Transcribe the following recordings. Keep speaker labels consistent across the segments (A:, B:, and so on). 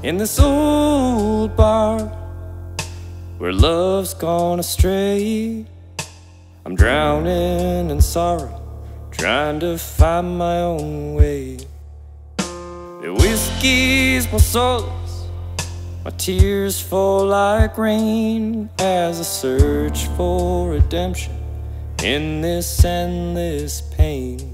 A: in this old bar where love's gone astray. I'm drowning in sorrow, trying to find my own way. The whiskey's my solace, my tears fall like rain as I search for redemption in this endless pain.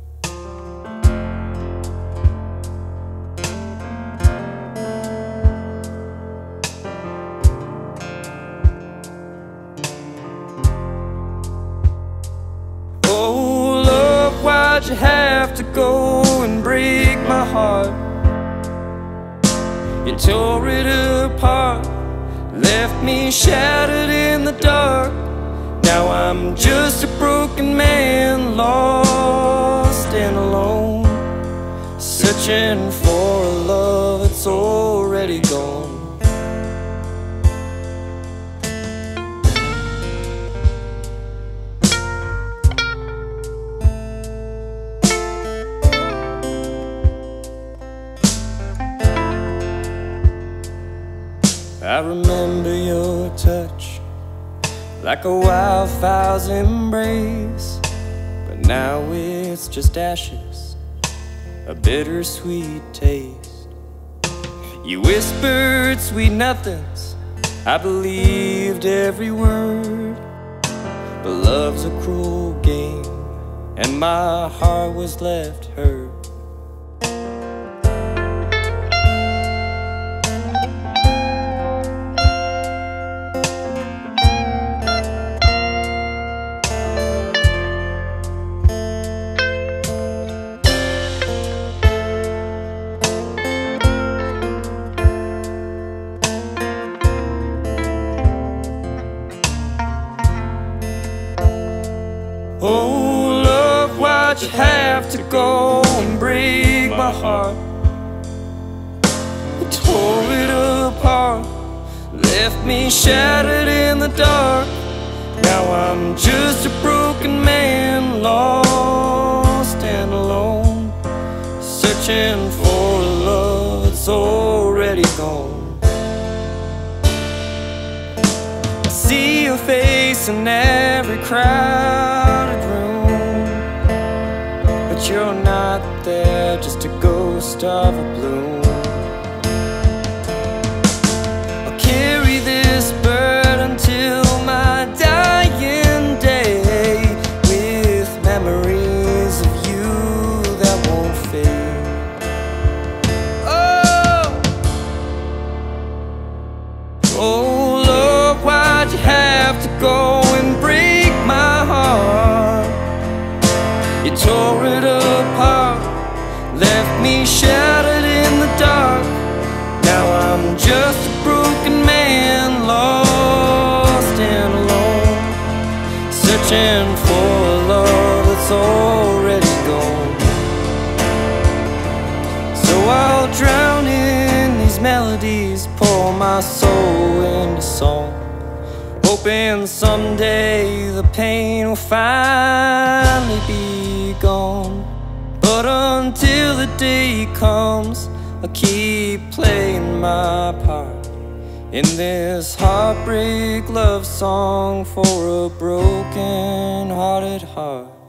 A: Oh, love, why'd you have to go and break my heart? You tore it apart, left me shattered in the dark. Now I'm just a broken man, lost and alone, searching for a love that's already gone. I remember your touch like a wildfire's embrace, but now it's just ashes, a bittersweet taste. You whispered sweet nothings, I believed every word, but love's a cruel game, and my heart was left hurt. Oh, love, why'd you have to go and break my heart? You tore it apart, left me shattered in the dark. Now I'm just a broken man, lost and alone, searching for a love that's already gone. I see your face in every crowded room, but you're not there, just a ghost of a bloom. I'll carry this burden till my dying day, with memories of you that won't fade. Oh, love, why'd you have to go and break my heart? You tore it apart, left me shattered in the dark. Now I'm just a broken man, lost and alone, searching for a love that's already gone. So I'll drown in these melodies, pour my soul into song, hoping someday the pain will finally be gone. But until the day comes, I'll keep playing my part in this heartbreak love song for a broken-hearted heart.